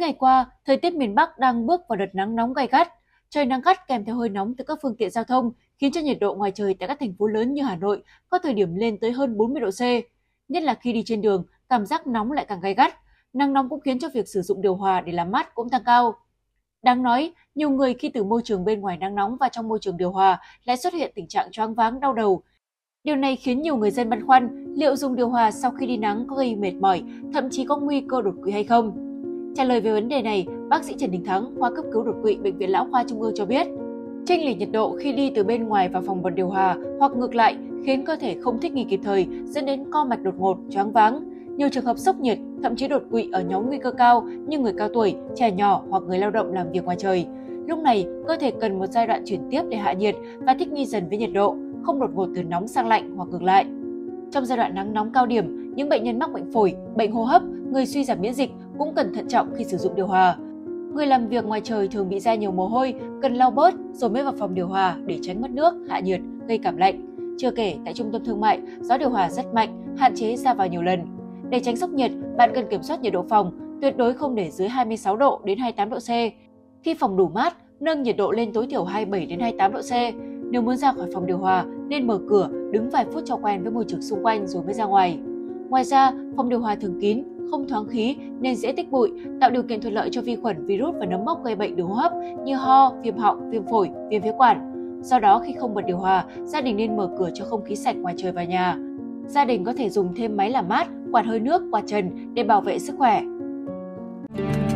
ngày qua, thời tiết miền Bắc đang bước vào đợt nắng nóng gay gắt. Trời nắng gắt kèm theo hơi nóng từ các phương tiện giao thông khiến cho nhiệt độ ngoài trời tại các thành phố lớn như Hà Nội có thời điểm lên tới hơn 40 độ C. Nhất là khi đi trên đường, cảm giác nóng lại càng gay gắt. Nắng nóng cũng khiến cho việc sử dụng điều hòa để làm mát cũng tăng cao. Đáng nói, nhiều người khi từ môi trường bên ngoài nắng nóng và trong môi trường điều hòa lại xuất hiện tình trạng choáng váng, đau đầu. Điều này khiến nhiều người dân băn khoăn liệu dùng điều hòa sau khi đi nắng có gây mệt mỏi, thậm chí có nguy cơ đột quỵ hay không. Trả lời về vấn đề này, bác sĩ Trần Đình Thắng, khoa cấp cứu đột quỵ Bệnh viện Lão khoa Trung ương cho biết, chênh lệch nhiệt độ khi đi từ bên ngoài vào phòng bật điều hòa hoặc ngược lại khiến cơ thể không thích nghi kịp thời, dẫn đến co mạch đột ngột, choáng váng. Nhiều trường hợp sốc nhiệt, thậm chí đột quỵ ở nhóm nguy cơ cao như người cao tuổi, trẻ nhỏ hoặc người lao động làm việc ngoài trời. Lúc này, cơ thể cần một giai đoạn chuyển tiếp để hạ nhiệt và thích nghi dần với nhiệt độ, không đột ngột từ nóng sang lạnh hoặc ngược lại. Trong giai đoạn nắng nóng cao điểm, những bệnh nhân mắc bệnh phổi, bệnh hô hấp, người suy giảm miễn dịch cũng cần thận trọng khi sử dụng điều hòa. Người làm việc ngoài trời thường bị ra nhiều mồ hôi, cần lau bớt rồi mới vào phòng điều hòa để tránh mất nước, hạ nhiệt, gây cảm lạnh. Chưa kể, tại trung tâm thương mại, gió điều hòa rất mạnh, hạn chế ra vào nhiều lần. Để tránh sốc nhiệt, bạn cần kiểm soát nhiệt độ phòng, tuyệt đối không để dưới 26 độ đến 28 độ C. Khi phòng đủ mát, nâng nhiệt độ lên tối thiểu 27 đến 28 độ C. Nếu muốn ra khỏi phòng điều hòa, nên mở cửa, đứng vài phút cho quen với môi trường xung quanh rồi mới ra ngoài. Ngoài ra, phòng điều hòa thường kín, không thoáng khí nên dễ tích bụi, tạo điều kiện thuận lợi cho vi khuẩn, virus và nấm mốc gây bệnh đường hô hấp như ho, viêm họng, viêm phổi, viêm phế quản. Do đó, khi không bật điều hòa, gia đình nên mở cửa cho không khí sạch ngoài trời vào nhà. Gia đình có thể dùng thêm máy làm mát, quạt hơi nước, quạt trần để bảo vệ sức khỏe.